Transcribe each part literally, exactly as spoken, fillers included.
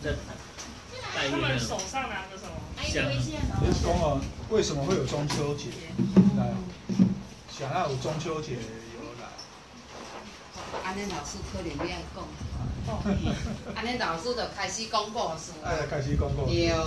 在他们手上拿着什么？ 香。 你是讲哦，为什么会有中秋节？来，想要有中秋节的由来。 安尼老师可能要讲，安尼老师就开始讲故事。 哎，开始讲故事。 对。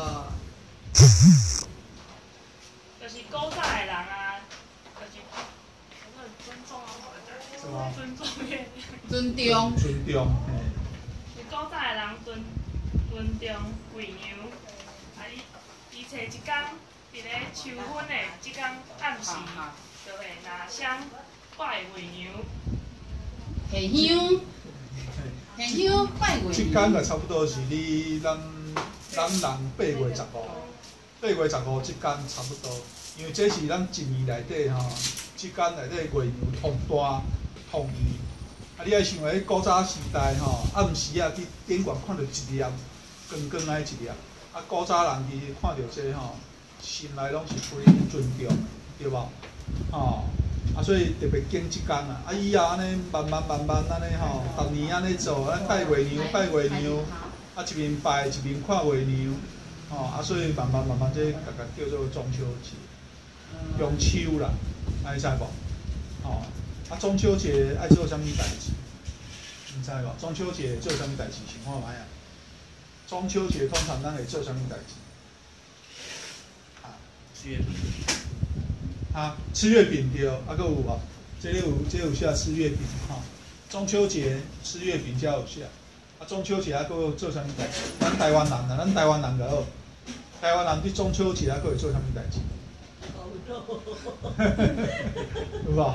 就是古早的人啊，就是很尊重啊， 是吗？ 尊重月亮。 尊重。 尊重，嘿。 是古早的人尊尊重月娘，啊伊伊找一天，伫咧秋分的即天暗时，就会拿香拜月娘。 下香，下香拜月娘。 即天就差不多是你咱咱人八月十五，八月十五即天差不多，因为这是咱一年内底吼，即天内底月娘同大同义。啊，你爱想下古早时代吼，暗时啊去电馆看到一粒光光的一粒，啊古早人其实看到这吼，心内拢是非常尊重的，对无？吼。啊，所以特别敬即天啊！啊，以后安尼慢慢慢慢安尼吼，逐年安尼做，咱拜月娘，拜月娘，啊一面拜一面看月娘，吼啊，所以慢慢慢慢这个个叫做中秋节，中秋啦，爱知无？吼啊，中秋节爱做啥物代志？唔知无？中秋节做啥物代志？想看卖啊？中秋节通常咱会做啥物代志？ 啊，吃月饼。 啊，吃月饼对，啊，搁有无？这里有，这里有写吃月饼吼。中秋节吃月饼才有写。啊，中秋节啊，搁有做啥物代志？咱台湾人啊，咱台湾人就好。台湾人伫中秋节啊，搁会做啥物代志？有无？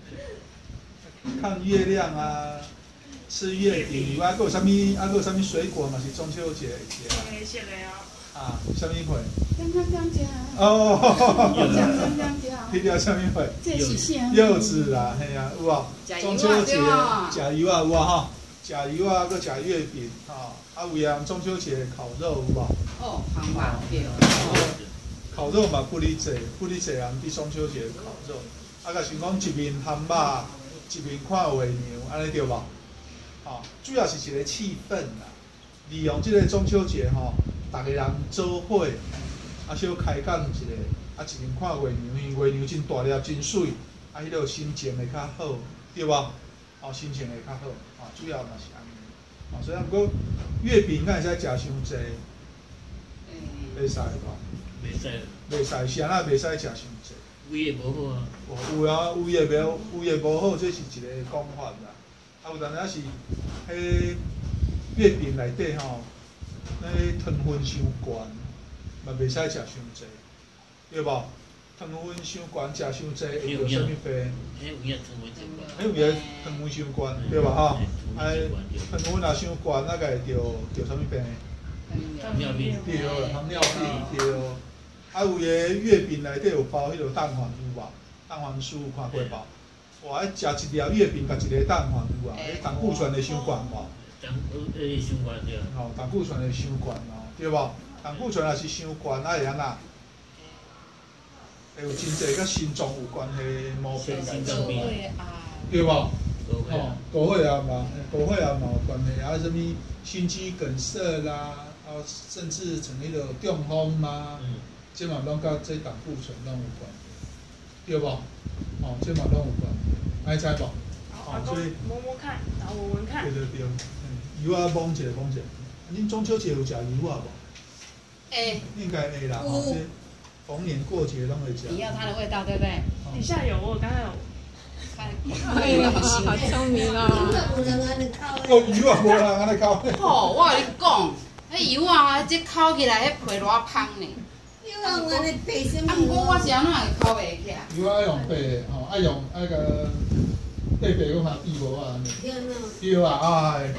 看月亮啊，吃月饼以外，搁有啥物？啊，搁有啥物水果嘛？是中秋节会食。 黑色的哦。 啊，啥物货？ 刚刚刚讲。 哦。 刚刚刚讲。 迄条啥物货？ 这是啥？ 柚子啦，嘿啊，有无？中秋节食油啊，有啊吼，食油啊，搁食月饼，吼，啊有人中秋节烤肉有无？ 哦，汉堡对。 烤肉嘛不离济，不离济人伫中秋节烤肉，啊，甲想讲一面汉堡，一面看月娘，安尼对无？吼，主要是一个气氛啦，利用即个中秋节吼，逐个人做伙，啊小开讲一个。啊，一面看月娘，因为月娘真大粒、真水，啊，迄个心情会较好，对无？哦，心情会较好，哦，主要嘛是安尼。哦，所以毋过月饼敢会使食伤济？袂使吧？ 袂使。 袂使，是安那袂使食伤济。 胃也无好啊。 有啊，胃也袂胃也无好，这是一个讲法啦。啊，有当时是迄月饼内底吼，迄糖分伤悬，嘛袂使食伤济。对无？糖分伤悬，食伤济会着啥物病？ 迄有影糖分伤悬。 迄有影糖分伤悬，对吧？吼，啊，糖分若伤悬，啊，个会着着啥物病？ 糖尿病。 对，糖尿病对。啊，有个月饼内底有包迄个蛋黄有无？蛋黄酥有看过无？哇，迄食一粒月饼甲一个蛋黄有无？迄胆固醇会伤悬无？ 胆会伤悬对。 吼，胆固醇会伤悬哦，对无？胆固醇若是伤悬，啊会安那？会有真济甲心脏有关系毛病， 心脏病， 对无？ 吼， 高血压嘛，高血压嘛有关系，啊，什物心肌梗塞啦，啊，甚至像迄个中风啦，即嘛拢甲这胆固醇拢有关系，对无？哦，即嘛拢有关系，爱知无？ 哦，所以摸摸看，然后闻闻看。 对对对，油啊摸一下摸一下。恁中秋节有食油啊无？ 会。 应该会啦，吼，这逢年过节拢会食。 你要它的味道，对不对？ 底下有，我刚刚有。 哎呀，好聪明哦！ 哦，油啊，无人安尼烤。 哦，我跟你讲，迄油啊，这烤起来，迄皮偌香呢。啊，毋过我是安怎会烤袂起来？ 油爱用白的，吼，爱用爱个白白个嘛比无啊，安尼。对啊，哎。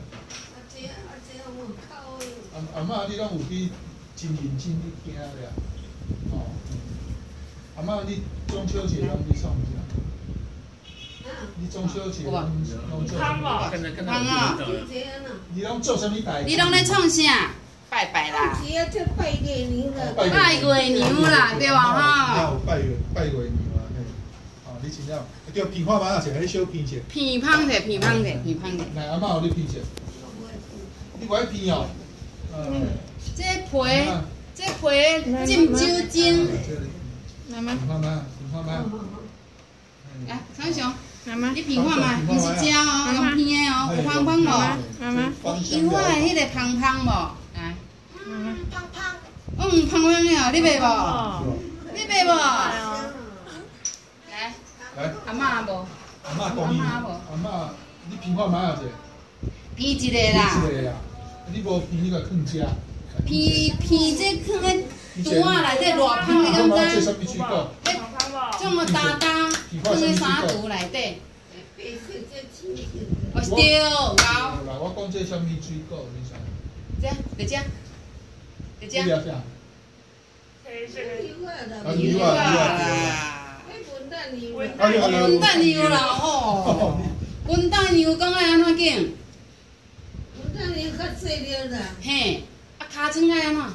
阿阿嬷，你拢有去真认真去行了，吼。阿嬷，你中秋节拢去创啥？你中秋节拢拢做啥？ 芳啊！ 你拢做啥物代志？ 你拢咧创啥？拜拜啦！ 拜月娘啦！ 拜月娘啦，对吧？ 哈。拜月拜月娘啊，嘿。哦，你真了，叫片花板啊，是迄小片者。 片芳者，片芳者，片芳者。 来，阿嬷，有你片者。你我爱片哦。 嗯， 这皮，这皮浸酒精。 妈妈， 看麦，看麦。 来，长雄， 妈妈， 你品看嘛，不是食哦，用片的哦，有芳芳无？ 妈妈， 油啊，迄个芳芳无？来， 妈妈， 嗯，芳芳的哦，你买无？你买无？来， 来， 阿嬷无？ 阿嬷讲你，阿嬷，你片看麦啊者？ 片一个啦。 片一个啊，你无片你个囥食。 片片这放在肚啊内底偌芳，你敢这知？ 什么水果？ 诶，这么大大放在衫肚内底。哦，对，有。 啦，我讲这什么水果？你知？ 这，在这，在这。 你了啥？ 黑色的。 啊，牛啊，牛啊， 文啊， 旦滚蛋牛啦吼！滚蛋牛讲爱安怎拣？嘿，啊尻川爱安怎？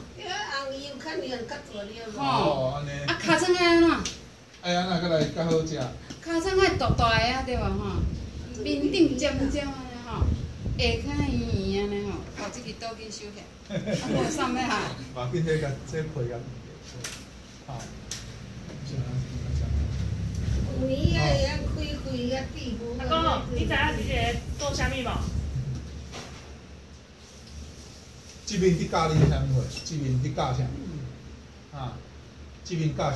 哦，安尼。 啊尻川爱安怎？ 哎呀，那个来较好食。 尻川爱大大个啊，对吧吼？面顶尖尖安尼吼，下较圆圆安尼吼。哦，这个倒紧收起。啊，我有啥物哈？ 嘛，变这个这皮个，好。 阿公，你知影即个做啥物无？ 这边伫教你啥物货？这边伫教啥？啊，这边教啥？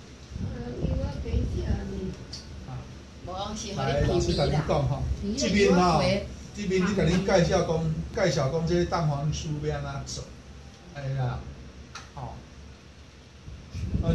无是互来，老师甲你你片面啦。 讲吼，这片边吼， 皮。 这边你甲你介绍讲，介绍讲这蛋黄酥要安怎做？哎呀，吼。啊，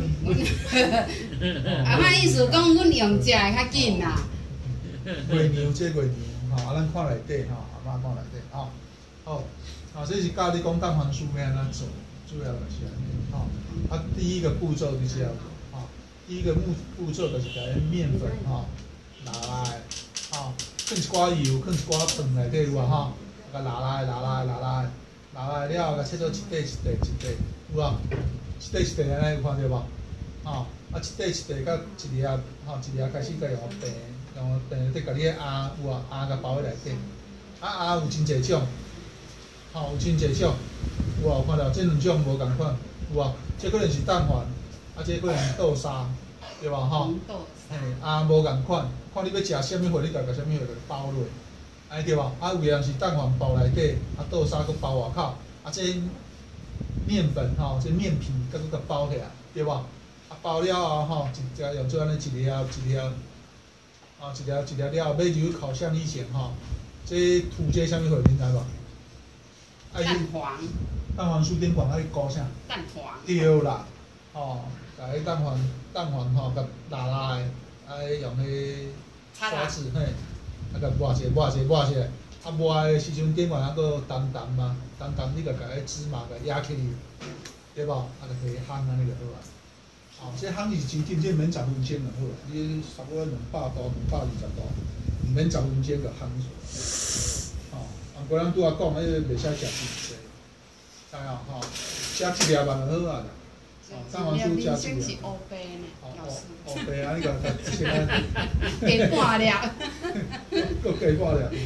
阿嬷意思讲，阮用食会较紧啦。 月娘这月娘吼，啊，咱看内底吼，阿嬷看内底吼，好，啊，这是教你讲蛋黄酥要安怎做，主要就是安尼吼。啊，第一个步骤就是要吼，第一个步步骤就是甲迄面粉吼拿来，吼，放一寡油，放一寡糖内底有啊吼，甲拿来拿来拿来拿来了，甲切做一块一块一块，有啊，一块一块安尼有看到无？吼，啊一块一块甲一粒吼，一粒开始甲用平。用平底甲你个鸭有啊，鸭甲包喺内底，啊鸭有真侪种，吼有真侪种，有啊有看到这两种无共款，有啊，这可能是蛋黄，啊这可能是豆沙，对吧吼？嘿，鸭无共款，看你要食啥物货，你家甲啥物货就包落，安尼对吧？啊有诶人是蛋黄包内底，啊豆沙佮包外口，啊这面粉吼，这面皮佮佮甲包起来，对吧？啊包了后吼，一只用做安尼一粒一粒。啊，一条一条了，买入烤箱以前吼，这涂这啥物货，你知无？ 蛋黄。 蛋黄酥顶管爱搞啥？ 蛋黄。 对啦，吼，甲迄蛋黄蛋黄吼，甲拉拉的，爱用迄刷子嘿，啊甲抹者抹者抹者，啊抹的时阵顶管还佫淡淡嘛，淡淡你甲甲迄芝麻甲压起哩，对无？啊，就可以烘安尼就好啊。哦，这烘是真紧，这免十分钟就好啦。你差不多两百度、两百二十度，毋免十分钟就烘出来。哦，啊，过咱拄仔讲，迄个袂使食真济，知影吼？食一粒嘛就好啊啦。哦，蛋黄酥食一粒。 是乌白呢， 哦乌乌白啊，你甲甲先啊。 加半粒。 搁加半粒。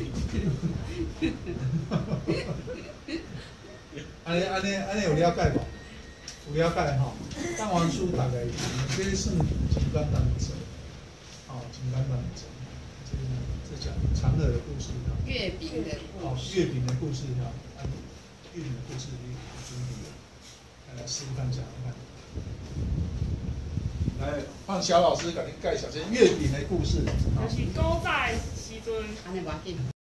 安尼安尼安尼有了解无？有了解吼，蛋黄酥大概这算真简单做，哦，真简单做。这这讲嫦娥的故事哈。 月饼的故哦， 事。 月饼的故事哈，按月饼的故事你准备了，来试试看讲看。来，让小老师给您介绍这月饼的故事。 就是古早的时阵。 安尼无要紧。